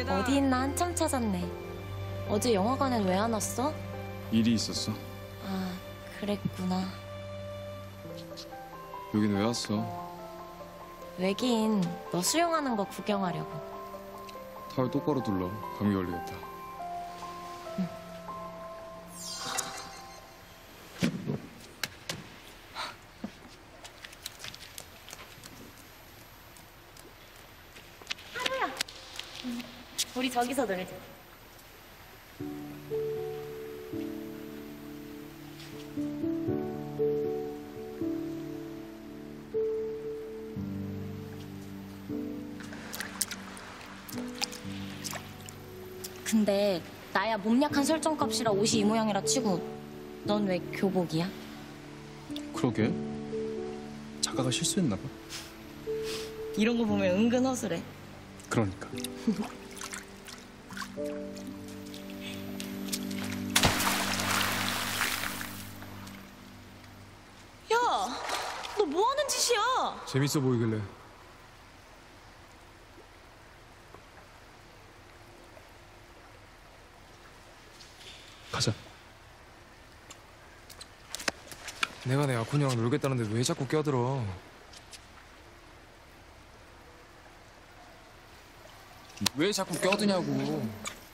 어디 있나 한참 찾았네. 어제 영화관엔 왜 안 왔어? 일이 있었어. 아, 그랬구나. 여긴 왜 왔어? 왜긴 너 수영하는 거 구경하려고. 타월 똑바로 둘러. 감기 걸리겠다. 하루야. 우리 저기서 놀자. 근데 나야 몸 약한 설정값이라 옷이 이 모양이라 치고 넌 왜 교복이야? 그러게. 작가가 실수했나 봐. 이런 거 보면 은근 허술해. 그러니까. 야, 너 뭐 하는 짓이야? 재밌어 보이길래. 가자. 내가 내 아코니랑 놀겠다는데 왜 자꾸 껴들어? 왜 자꾸 껴드냐고.